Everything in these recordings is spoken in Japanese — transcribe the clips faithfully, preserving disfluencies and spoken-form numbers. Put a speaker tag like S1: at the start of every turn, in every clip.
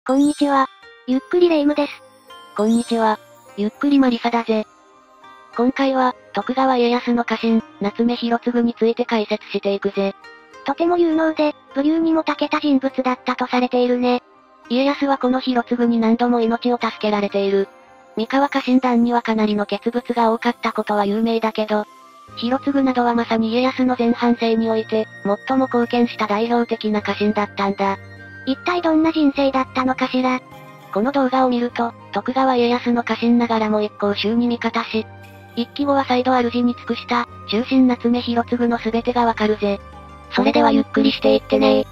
S1: こんにちは。ゆっくりレ夢ムです。
S2: こんにちは。ゆっくりマリサだぜ。今回は、徳川家康の家臣、夏目広次について解説していくぜ。
S1: とても有能で、武勇にも長けた人物だったとされているね。
S2: 家康はこの広次に何度も命を助けられている。三河家臣団にはかなりの欠物が多かったことは有名だけど、広次などはまさに家康の前半生において、最も貢献した代表的な家臣だったんだ。
S1: 一体どんな人生だったのかしら。
S2: この動画を見ると、徳川家康の家臣ながらも一向宗に味方し、一揆後は再度主に尽くした、忠臣夏目広次の全てがわかるぜ。それではゆっくりしていってねー。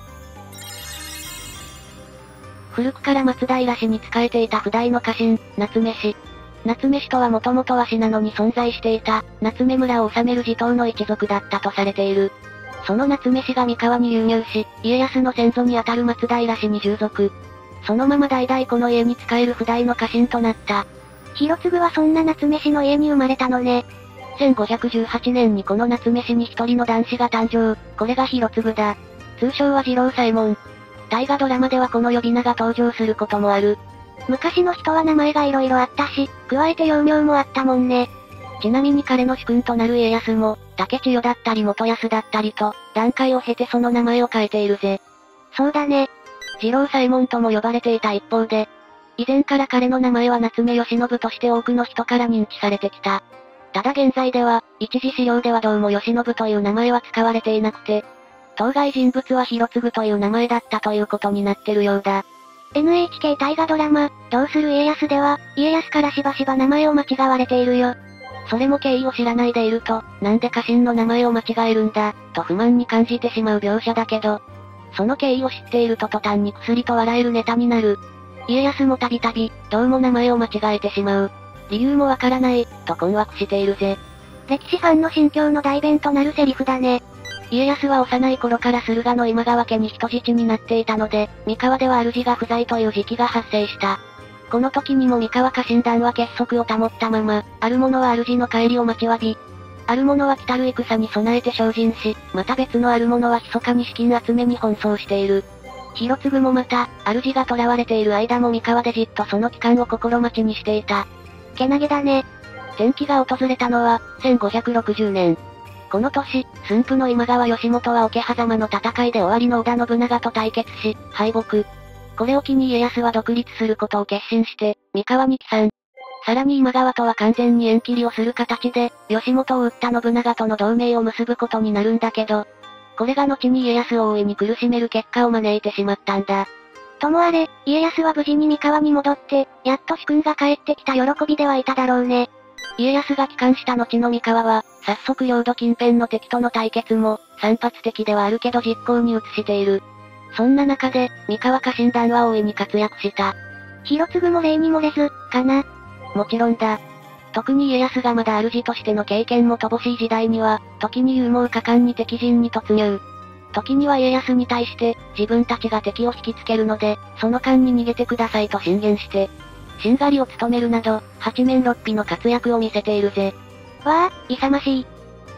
S2: 古くから松平氏に仕えていた不代の家臣、夏目氏。夏目氏とはもともと鷲なのに存在していた、夏目村を治める地頭の一族だったとされている。その夏目氏が三河に流入し、家康の先祖にあたる松平氏に従属。そのまま代々この家に仕える不代の家臣となった。
S1: 広次はそんな夏目氏の家に生まれたのね。
S2: せんごひゃくじゅうはちねんにこの夏目氏に一人の男子が誕生、これが広次だ。通称は次郎左衛門。大河ドラマではこの呼び名が登場することもある。
S1: 昔の人は名前が色々あったし、加えて幼名もあったもんね。
S2: ちなみに彼の主君となる家康も、竹千代だったり元康だったりと、段階を経てその名前を変えているぜ。
S1: そうだね。
S2: 次郎左衛門とも呼ばれていた一方で、以前から彼の名前は夏目義信として多くの人から認知されてきた。ただ現在では、一次資料ではどうも義信という名前は使われていなくて、当該人物は広次という名前だったということになってるようだ。
S1: エヌエイチケー 大河ドラマ、どうする家康では、家康からしばしば名前を間違われているよ。
S2: それも経緯を知らないでいると、なんで家臣の名前を間違えるんだ、と不満に感じてしまう描写だけど、その経緯を知っていると途端に薬と笑えるネタになる。家康もたびたび、どうも名前を間違えてしまう。理由もわからない、と困惑しているぜ。
S1: 歴史ファンの心境の代弁となるセリフだね。
S2: 家康は幼い頃から駿河の今川家に人質になっていたので、三河では主が不在という時期が発生した。この時にも三河家臣団は結束を保ったまま、ある者は主の帰りを待ちわび、ある者は来たる戦に備えて精進し、また別のある者は密かに資金集めに奔走している。広次もまた、主が囚われている間も三河でじっとその期間を心待ちにしていた。
S1: けなげだね。
S2: 転機が訪れたのは、せんごひゃくろくじゅうねん。この年、駿府の今川義元は桶狭間の戦いで終わりの織田信長と対決し、敗北。これを機に家康は独立することを決心して、三河に帰参。さらに今川とは完全に縁切りをする形で、義元を討った信長との同盟を結ぶことになるんだけど、これが後に家康を大いに苦しめる結果を招いてしまったんだ。
S1: ともあれ、家康は無事に三河に戻って、やっと主君が帰ってきた喜びではいただろうね。
S2: 家康が帰還した後の三河は、早速領土近辺の敵との対決も、散発的ではあるけど実行に移している。そんな中で、三河家臣団は大いに活躍した。
S1: 広次も例に漏れず、かな。
S2: もちろんだ。特に家康がまだ主としての経験も乏しい時代には、時に勇猛果敢に敵陣に突入。時には家康に対して、自分たちが敵を引きつけるので、その間に逃げてくださいと進言して、しんがりを務めるなど、八面六臂の活躍を見せているぜ。
S1: わあ、勇ましい。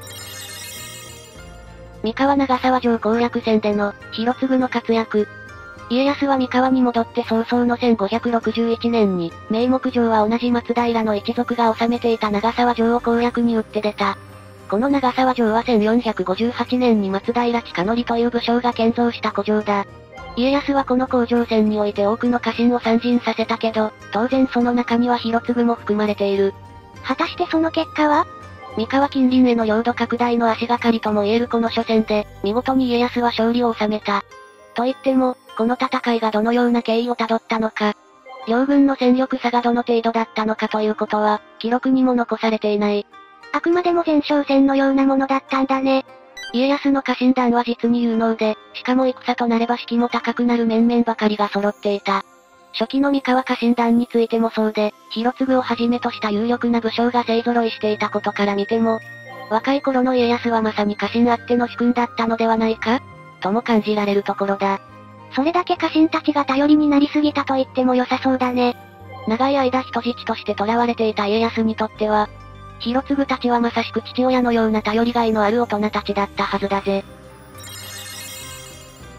S2: 三河長沢城攻略戦での、広次の活躍。家康は三河に戻って早々のせんごひゃくろくじゅういちねんに、名目城は同じ松平の一族が治めていた長沢城を攻略に打って出た。この長沢城はせんよんひゃくごじゅうはちねんに松平親則という武将が建造した古城だ。家康はこの攻城戦において多くの家臣を参陣させたけど、当然その中には広次も含まれている。
S1: 果たしてその結果は？
S2: 三河近隣への領土拡大の足がかりとも言えるこの初戦で、見事に家康は勝利を収めた。と言っても、この戦いがどのような経緯をたどったのか、両軍の戦力差がどの程度だったのかということは、記録にも残されていない。
S1: あくまでも前哨戦のようなものだったんだね。
S2: 家康の家臣団は実に有能で、しかも戦となれば士気も高くなる面々ばかりが揃っていた。初期の三河家臣団についてもそうで、広次をはじめとした有力な武将が勢揃いしていたことから見ても、若い頃の家康はまさに家臣あっての主君だったのではないかとも感じられるところだ。
S1: それだけ家臣たちが頼りになりすぎたと言っても良さそうだね。
S2: 長い間人質として囚われていた家康にとっては、広次たちはまさしく父親のような頼りがいのある大人たちだったはずだぜ。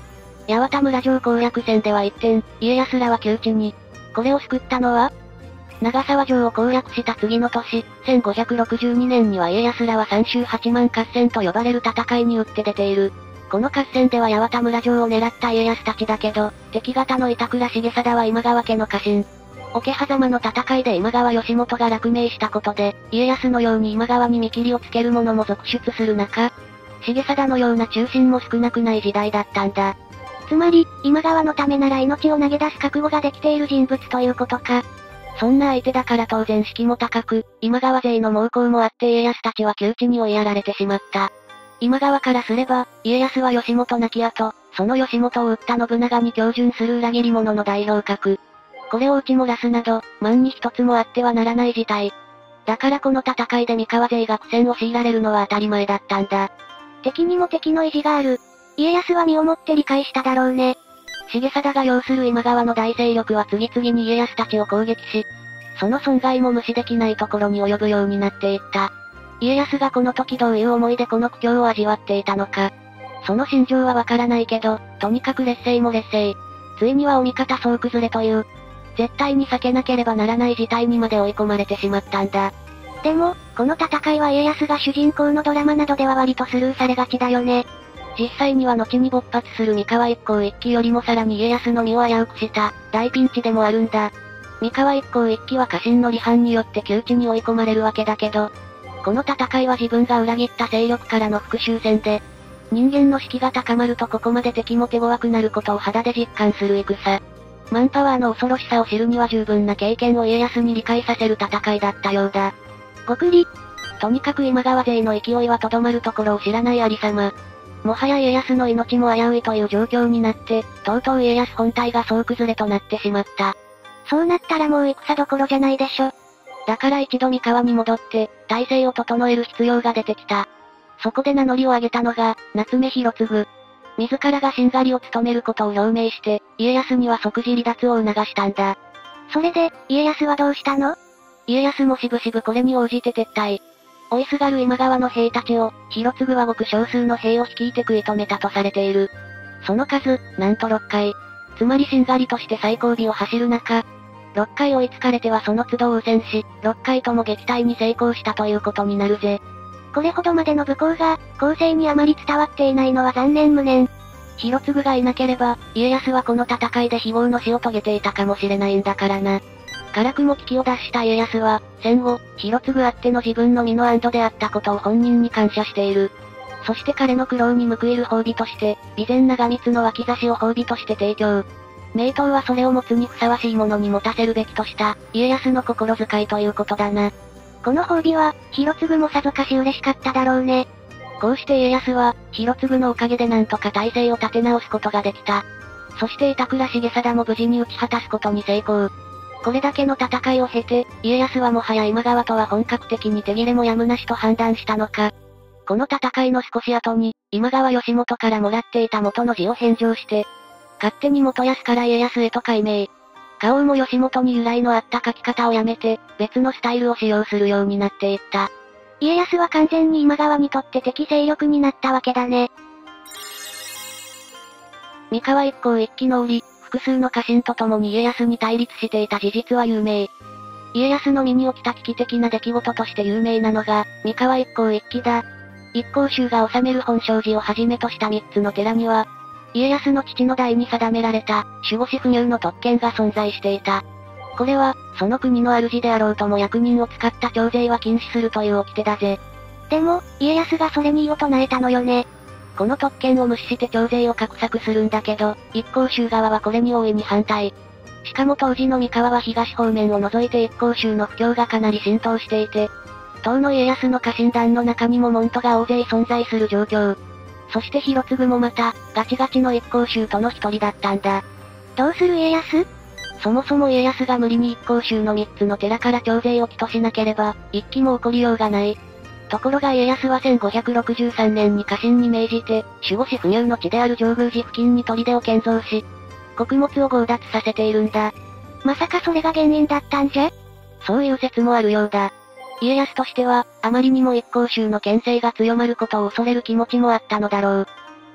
S2: 八幡村城攻略戦では一転、家康らは窮地に。これを救ったのは長沢城を攻略した次の年、せんごひゃくろくじゅうにねんには家康らは三州八幡合戦と呼ばれる戦いに打って出ている。この合戦では八幡村城を狙った家康たちだけど、敵方の板倉重貞は今川家の家臣。桶狭間の戦いで今川義元が落命したことで、家康のように今川に見切りをつける者も続出する中、重貞のような忠臣も少なくない時代だったんだ。
S1: つまり、今川のためなら命を投げ出す覚悟ができている人物ということか。
S2: そんな相手だから当然士気も高く、今川勢の猛攻もあって家康たちは窮地に追いやられてしまった。今川からすれば、家康は義元亡き後、その義元を討った信長に恭順する裏切り者の代表格。これを打ち漏らすなど、万に一つもあってはならない事態。だからこの戦いで三河勢が苦戦を強いられるのは当たり前だったんだ。
S1: 敵にも敵の意地がある。家康は身をもって理解しただろうね。
S2: 重貞が要する今川の大勢力は次々に家康たちを攻撃し、その損害も無視できないところに及ぶようになっていった。家康がこの時どういう思いでこの苦境を味わっていたのか。その心情はわからないけど、とにかく劣勢も劣勢。ついにはお味方総崩れという、絶対に避けなければならない事態にまで追い込まれてしまったんだ。
S1: でも、この戦いは家康が主人公のドラマなどでは割とスルーされがちだよね。
S2: 実際には後に勃発する三河一向一揆よりもさらに家康の身を危うくした、大ピンチでもあるんだ。三河一向一揆は家臣の離反によって窮地に追い込まれるわけだけど、この戦いは自分が裏切った勢力からの復讐戦で、人間の士気が高まるとここまで敵も手強くなることを肌で実感する戦。マンパワーの恐ろしさを知るには十分な経験を家康に理解させる戦いだったようだ。
S1: 極利。
S2: とにかく今川勢の勢いはとどまるところを知らないありさま。もはや家康の命も危ういという状況になって、とうとう家康本体が総崩れとなってしまった。
S1: そうなったらもう戦どころじゃないでしょ。
S2: だから一度三河に戻って、体制を整える必要が出てきた。そこで名乗りを上げたのが、夏目広次。自らがしんがりを務めることを表明して、家康には即時離脱を促したんだ。
S1: それで、家康はどうしたの？
S2: 家康もしぶしぶこれに応じて撤退。追いすがる今川の兵たちを、広次はごく少数の兵を率いて食い止めたとされている。その数、なんとろっかい。つまりしんがりとして最後尾を走る中、ろっかい追いつかれてはその都度応戦し、ろっかいとも撃退に成功したということになるぜ。
S1: これほどまでの武功が、後世にあまり伝わっていないのは残念無念。
S2: 広次がいなければ、家康はこの戦いで非業の死を遂げていたかもしれないんだからな。辛くも危機を脱した家康は、戦後、広次あっての自分の身の安堵であったことを本人に感謝している。そして彼の苦労に報いる褒美として、備前長光の脇差しを褒美として提供。名刀はそれを持つにふさわしいものに持たせるべきとした、家康の心遣いということだな。
S1: この褒美は、広次もさぞかし嬉しかっただろうね。
S2: こうして家康は、広次のおかげでなんとか体制を立て直すことができた。そして板倉重貞も無事に打ち果たすことに成功。これだけの戦いを経て、家康はもはや今川とは本格的に手切れもやむなしと判断したのか。この戦いの少し後に、今川義元からもらっていた元の字を返上して、勝手に元康から家康へと改名。花王も義元に由来のあった書き方をやめて、別のスタイルを使用するようになっていった。
S1: 家康は完全に今川にとって敵勢力になったわけだね。
S2: 三河一向一揆の折、複数の家臣と共に家康に対立していた事実は有名。家康の身に起きた危機的な出来事として有名なのが、三河一向一揆だ。一向宗が治める本證寺をはじめとした三つの寺には、家康の父の代に定められた、守護司不入の特権が存在していた。これは、その国の主であろうとも役人を使った徴税は禁止するという掟だぜ。
S1: でも、家康がそれに異を唱えたのよね。
S2: この特権を無視して徴税を画策するんだけど、一向宗側はこれに大いに反対。しかも当時の三河は東方面を除いて一向宗の布教がかなり浸透していて、当の家康の家臣団の中にも門徒が大勢存在する状況。そして広次もまた、ガチガチの一向宗との一人だったんだ。
S1: どうする家康？
S2: そもそも家康が無理に一向宗の三つの寺から徴税を帰としなければ、一揆も起こりようがない。ところが家康はせんごひゃくろくじゅうさんねんに家臣に命じて、守護司不入の地である上宮寺付近に砦を建造し、穀物を強奪させているんだ。
S1: まさかそれが原因だったんじゃ？
S2: そういう説もあるようだ。家康としては、あまりにも一向宗の牽制が強まることを恐れる気持ちもあったのだろう。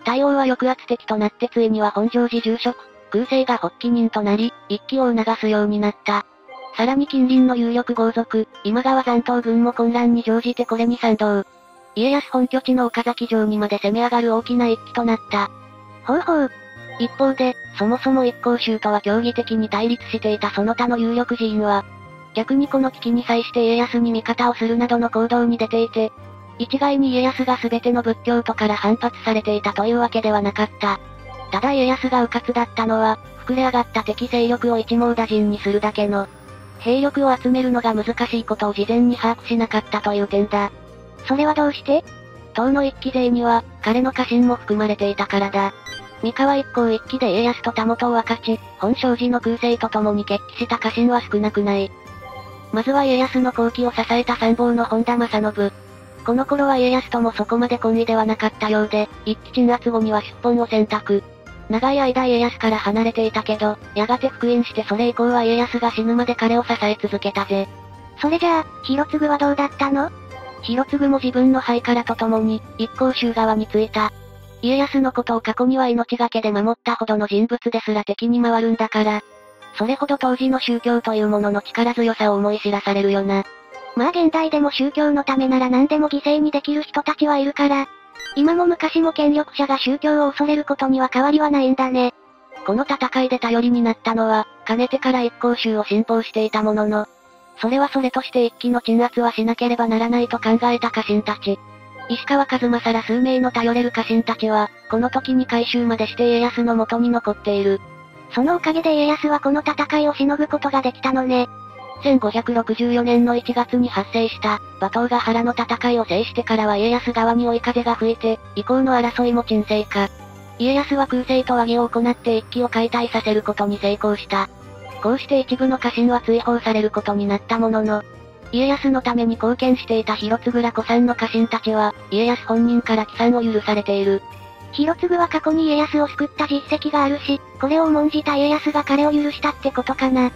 S2: 大王は抑圧的となってついには本城寺住職、空誓が発起人となり、一揆を促すようになった。さらに近隣の有力豪族、今川残党軍も混乱に乗じてこれに賛同。家康本拠地の岡崎城にまで攻め上がる大きな一揆となった。
S1: ほうほう。
S2: 一方で、そもそも一向宗とは競技的に対立していたその他の有力寺院は、逆にこの危機に際して家康に味方をするなどの行動に出ていて、一概に家康が全ての仏教徒から反発されていたというわけではなかった。ただ家康が迂闊だったのは、膨れ上がった敵勢力を一網打尽にするだけの、兵力を集めるのが難しいことを事前に把握しなかったという点だ。
S1: それはどうして？
S2: 唐の一揆勢には、彼の家臣も含まれていたからだ。三河一向一揆で家康とたもとを分かち、本證寺の空誓と共に決起した家臣は少なくない。まずは家康の後期を支えた参謀の本田正信。この頃は家康ともそこまで懇意ではなかったようで、一揆鎮圧後には出奔を選択。長い間家康から離れていたけど、やがて復員してそれ以降は家康が死ぬまで彼を支え続けたぜ。
S1: それじゃあ、広次はどうだったの？
S2: 広次も自分の輩からと共に、一向宗側についた。家康のことを過去には命がけで守ったほどの人物ですら敵に回るんだから。それほど当時の宗教というものの力強さを思い知らされるよな。
S1: まあ現代でも宗教のためなら何でも犠牲にできる人たちはいるから、今も昔も権力者が宗教を恐れることには変わりはないんだね。
S2: この戦いで頼りになったのは、かねてから一向宗を信奉していたものの、それはそれとして一揆の鎮圧はしなければならないと考えた家臣たち。石川数正ら数名の頼れる家臣たちは、この時に改宗までして家康の元に残っている。
S1: そのおかげで家康はこの戦いをしのぐことができたのね。
S2: せんごひゃくろくじゅうよねんのいちがつに発生した、馬頭ヶ原の戦いを制してからは家康側に追い風が吹いて、以降の争いも沈静化。家康は空誓と和議を行って一揆を解体させることに成功した。こうして一部の家臣は追放されることになったものの、家康のために貢献していた広次ら古参の家臣たちは、家康本人から帰参を許されている。
S1: 広次は過去に家康を救った実績があるし、これを重んじた家康が彼を許したってことかな。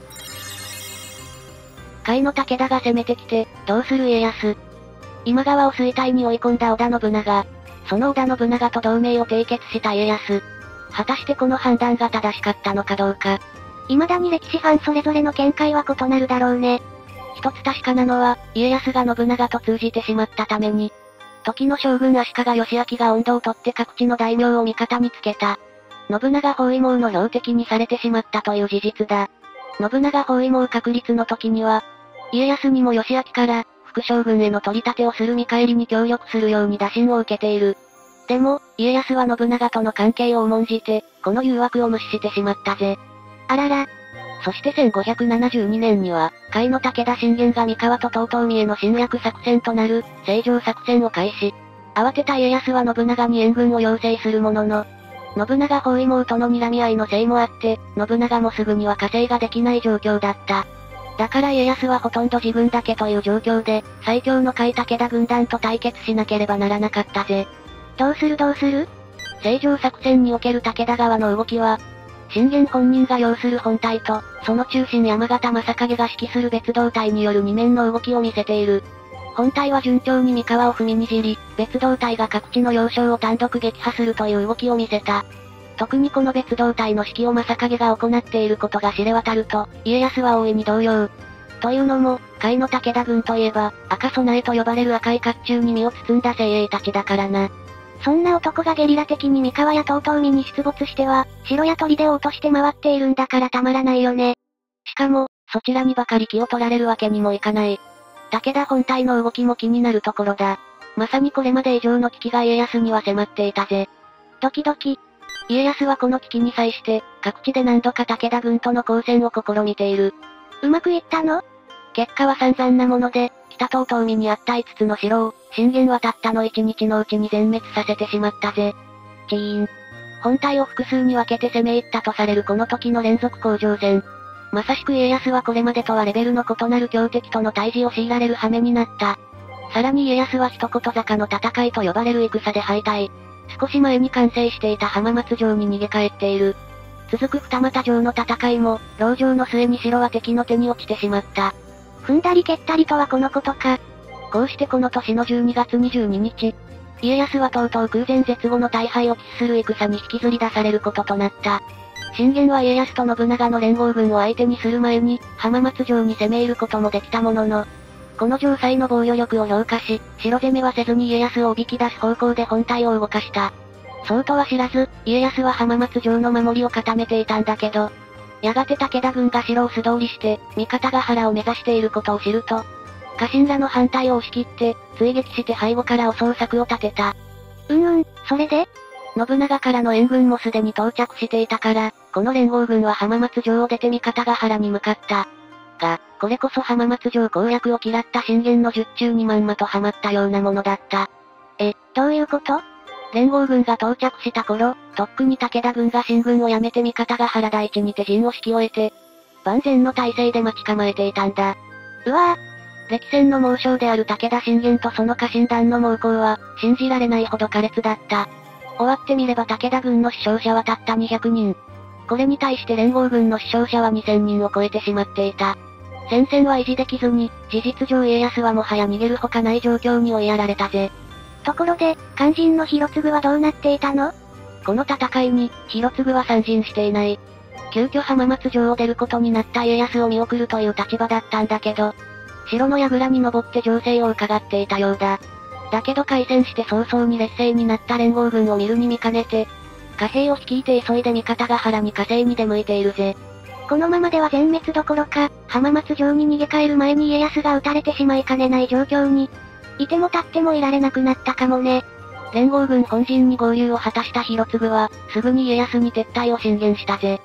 S2: 甲斐の武田が攻めてきて、どうする家康。今川を衰退に追い込んだ織田信長。その織田信長と同盟を締結した家康。果たしてこの判断が正しかったのかどうか。
S1: 未だに歴史ファンそれぞれの見解は異なるだろうね。
S2: 一つ確かなのは、家康が信長と通じてしまったために、時の将軍足利義昭が音頭を取って各地の大名を味方につけた。信長包囲網の標的にされてしまったという事実だ。信長包囲網確立の時には、家康にも義昭から、副将軍への取り立てをする見返りに協力するように打診を受けている。でも、家康は信長との関係を重んじて、この誘惑を無視してしまったぜ。
S1: あらら。
S2: そしてせんごひゃくななじゅうにねんには、甲斐の武田信玄が三河と遠江への侵略作戦となる、成城作戦を開始。慌てた家康は信長に援軍を要請するものの、信長包囲網との睨み合いのせいもあって、信長もすぐには加勢ができない状況だった。だから家康はほとんど自分だけという状況で、最強の甲斐武田軍団と対決しなければならなかったぜ。
S1: どうするどうする？
S2: 成城作戦における武田側の動きは、信玄本人が擁する本隊と、その中心山形正景が指揮する別動隊による二面の動きを見せている。本隊は順調に三河を踏みにじり、別動隊が各地の要衝を単独撃破するという動きを見せた。特にこの別動隊の指揮を正景が行っていることが知れ渡ると、家康は大いに動揺。というのも、甲斐の武田軍といえば、赤備えと呼ばれる赤い甲冑に身を包んだ精鋭たちだからな。
S1: そんな男がゲリラ的に三河や遠江に出没しては、城や砦を落として回っているんだからたまらないよね。
S2: しかも、そちらにばかり気を取られるわけにもいかない。武田本体の動きも気になるところだ。まさにこれまで以上の危機が家康には迫っていたぜ。
S1: ドキドキ。
S2: 家康はこの危機に際して、各地で何度か武田軍との交戦を試みている。
S1: うまくいったの？
S2: 結果は散々なもので、北遠江にあったいつつの城を、信玄はたったの一日のうちに全滅させてしまったぜ。チーン。本体を複数に分けて攻め入ったとされるこの時の連続攻城戦。まさしく家康はこれまでとはレベルの異なる強敵との対峙を強いられる羽目になった。さらに家康は一言坂の戦いと呼ばれる戦で敗退。少し前に完成していた浜松城に逃げ帰っている。続く二俣城の戦いも、籠城の末に城は敵の手に落ちてしまった。
S1: 踏んだり蹴ったりとはこのことか。
S2: こうしてこの年のじゅうにがつにじゅうににち、 家康はとうとう空前絶後の大敗を喫する戦に引きずり出されることとなった。信玄は家康と信長の連合軍を相手にする前に、浜松城に攻め入ることもできたものの、この城塞の防御力を評価し、城攻めはせずに家康をおびき出す方向で本体を動かした。そうとは知らず、家康は浜松城の守りを固めていたんだけど、やがて武田軍が城を素通りして、三方ヶ原を目指していることを知ると、家臣らの反対を押し切って、追撃して背後から襲う策を立てた。
S1: うんうん、それで
S2: 信長からの援軍もすでに到着していたから、この連合軍は浜松城を出て三方ヶ原に向かった。が、これこそ浜松城攻略を嫌った信玄の術中にまんまとはまったようなものだった。
S1: え、どういうこと？
S2: 連合軍が到着した頃、とっくに武田軍が進軍をやめて三方ヶ原台地にて陣を敷き終えて、万全の体制で待ち構えていたんだ。
S1: うわ
S2: ぁ。歴戦の猛将である武田信玄とその家臣団の猛攻は、信じられないほど苛烈だった。終わってみれば武田軍の死傷者はたったにひゃくにん。これに対して連合軍の死傷者はにせんにんを超えてしまっていた。戦線は維持できずに、事実上家康はもはや逃げるほかない状況に追いやられたぜ。
S1: ところで、肝心の広次はどうなっていたの？
S2: この戦いに、広次は参陣していない。急遽浜松城を出ることになった家康を見送るという立場だったんだけど、城の櫓に登って情勢を伺っていたようだ。だけど開戦して早々に劣勢になった連合軍を見るに見かねて、貨幣を率いて急いで三方ヶ原に加勢に出向いているぜ。
S1: このままでは全滅どころか、浜松城に逃げ帰る前に家康が撃たれてしまいかねない状況に、いても立ってもいられなくなったかもね。
S2: 連合軍本陣に合流を果たした広次は、すぐに家康に撤退を進言したぜ。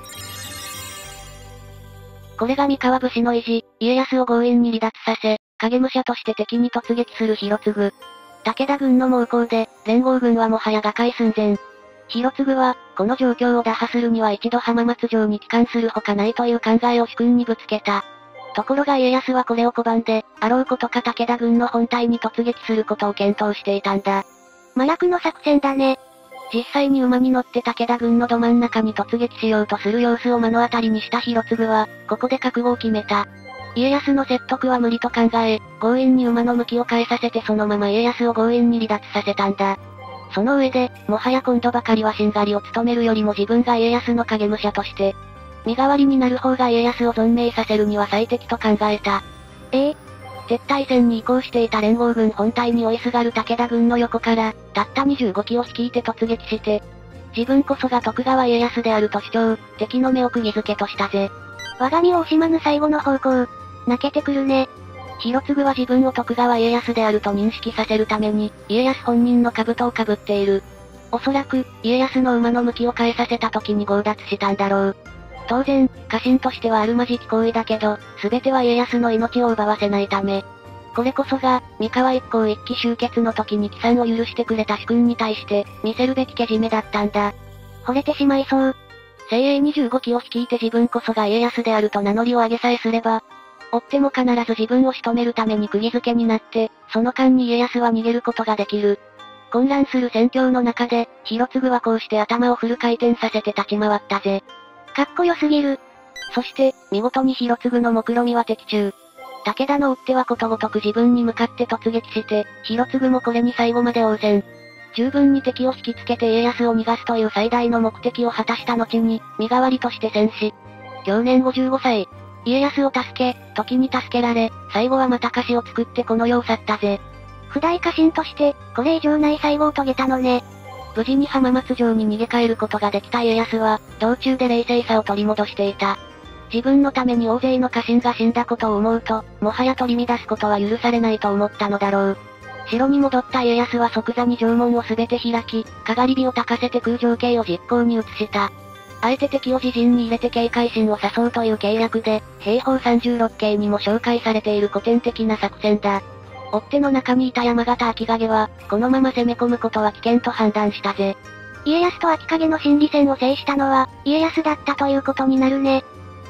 S2: これが三河武士の意地、家康を強引に離脱させ、影武者として敵に突撃する広次。武田軍の猛攻で、連合軍はもはや瓦解寸前。広次は、この状況を打破するには一度浜松城に帰還するほかないという考えを主君にぶつけた。ところが家康はこれを拒んで、あろうことか武田軍の本体に突撃することを検討していたんだ。
S1: 麻薬の作戦だね。
S2: 実際に馬に乗って武田軍のど真ん中に突撃しようとする様子を目の当たりにした広次は、ここで覚悟を決めた。家康の説得は無理と考え、強引に馬の向きを変えさせてそのまま家康を強引に離脱させたんだ。その上で、もはや今度ばかりはしんがりを務めるよりも自分が家康の影武者として、身代わりになる方が家康を存命させるには最適と考えた。
S1: ええ
S2: 撤退戦に移行していた連合軍本体に追いすがる武田軍の横から、たったにじゅうごきを率いて突撃して、自分こそが徳川家康であると主張、敵の目を釘付けとしたぜ。
S1: 我が身を惜しまぬ最後の方向。泣けてくるね。
S2: 広次は自分を徳川家康であると認識させるために、家康本人の兜をかぶっている。おそらく、家康の馬の向きを変えさせた時に強奪したんだろう。当然、家臣としてはあるまじき行為だけど、すべては家康の命を奪わせないため。これこそが、三河一向一揆集結の時に帰参を許してくれた主君に対して、見せるべきけじめだったんだ。
S1: 惚れてしまいそう。
S2: 精鋭にじゅうごきを率いて自分こそが家康であると名乗りを上げさえすれば、追っても必ず自分を仕留めるために釘付けになって、その間に家康は逃げることができる。混乱する戦況の中で、広次はこうして頭をフル回転させて立ち回ったぜ。
S1: かっこよすぎる。
S2: そして、見事に広次の目論みは的中。武田の追っ手はことごとく自分に向かって突撃して、広次もこれに最後まで応戦。十分に敵を引きつけて家康を逃がすという最大の目的を果たした後に、身代わりとして戦死。享年ごじゅうごさい。家康を助け、時に助けられ、最後はまた家臣を作ってこの世を去ったぜ。
S1: 不代家臣として、これ以上ない最後を遂げたのね。
S2: 無事に浜松城に逃げ帰ることができた家康は、道中で冷静さを取り戻していた。自分のために大勢の家臣が死んだことを思うと、もはや取り乱すことは許されないと思ったのだろう。城に戻った家康は即座に城門をすべて開き、かがり火を焚かせて空城計を実行に移した。あえて敵を自陣に入れて警戒心を誘うという計略で、兵法さんじゅうろっけいにも紹介されている古典的な作戦だ。追っ手の中にいた山形秋影は、このまま攻め込むことは危険と判断したぜ。
S1: 家康と秋影の心理戦を制したのは、家康だったということになるね。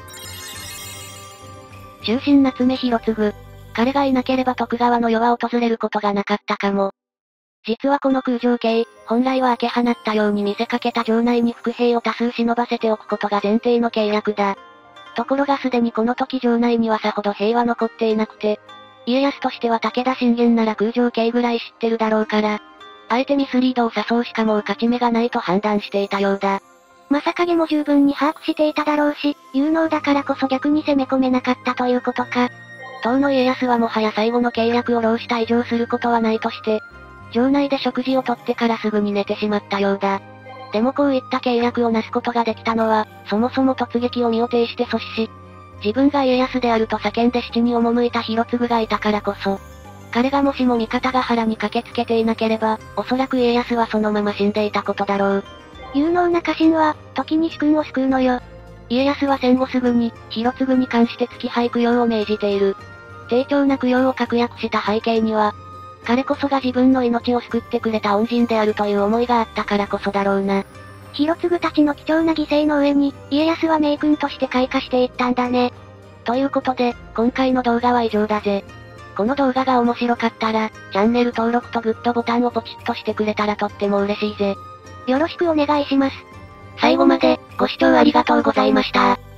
S2: 終身夏目広次。彼がいなければ徳川の世は訪れることがなかったかも。実はこの空城計、本来は開け放ったように見せかけた城内に伏兵を多数忍ばせておくことが前提の計略だ。ところがすでにこの時城内にはさほど兵は残っていなくて、家康としては武田信玄なら空城計ぐらい知ってるだろうから、 あえてミスリードを誘うしかもう勝ち目がないと判断していたようだ。
S1: 正影も十分に把握していただろうし、有能だからこそ逆に攻め込めなかったということか。
S2: 当の家康はもはや最後の計略を浪した以上することはないとして、城内で食事をとってからすぐに寝てしまったようだ。でもこういった計略をなすことができたのは、そもそも突撃を身を挺して阻止し、自分が家康であると叫んで七に赴いた広次がいたからこそ。彼がもしも味方が原に駆けつけていなければ、おそらく家康はそのまま死んでいたことだろう。
S1: 有能な家臣は、時に主君を救うのよ。
S2: 家康は戦後すぐに、広次に関して月配供養を命じている。丁重な供養を確約した背景には、彼こそが自分の命を救ってくれた恩人であるという思いがあったからこそだろうな。
S1: 広次たちの貴重な犠牲の上に、家康は名君として開花していったんだね。
S2: ということで、今回の動画は以上だぜ。この動画が面白かったら、チャンネル登録とグッドボタンをポチッとしてくれたらとっても嬉しいぜ。
S1: よろしくお願いします。
S2: 最後まで、ご視聴ありがとうございました。